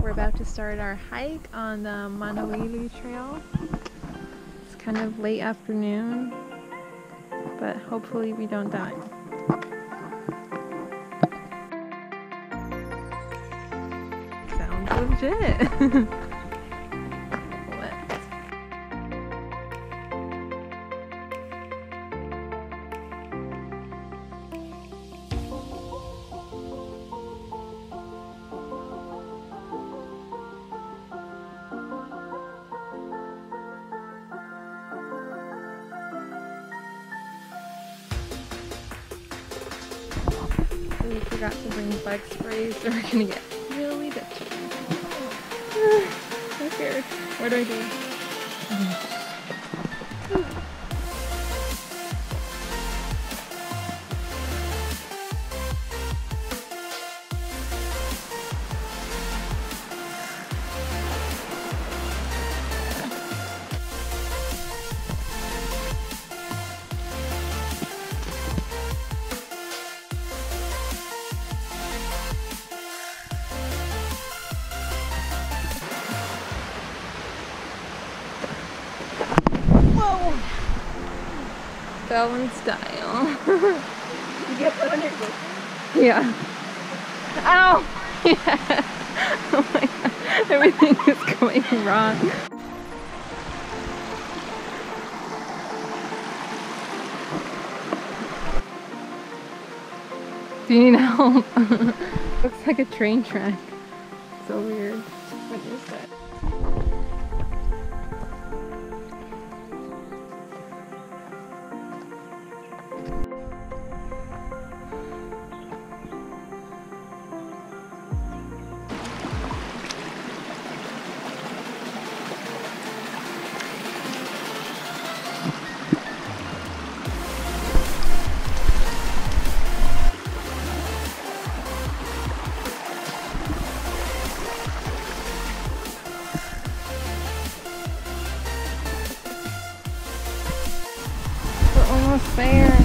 We're about to start our hike on the Manawili Trail. It's kind of late afternoon, but hopefully we don't die. Sounds legit. We forgot to bring bug sprays, so we're gonna get really ditchy. I'm scared. What do I do? Felon style. You get put on your book? Yeah. Ow! Yeah. Oh my god. Everything is going wrong. Do you need help? Looks like a train track. So weird. What is that? Almost there.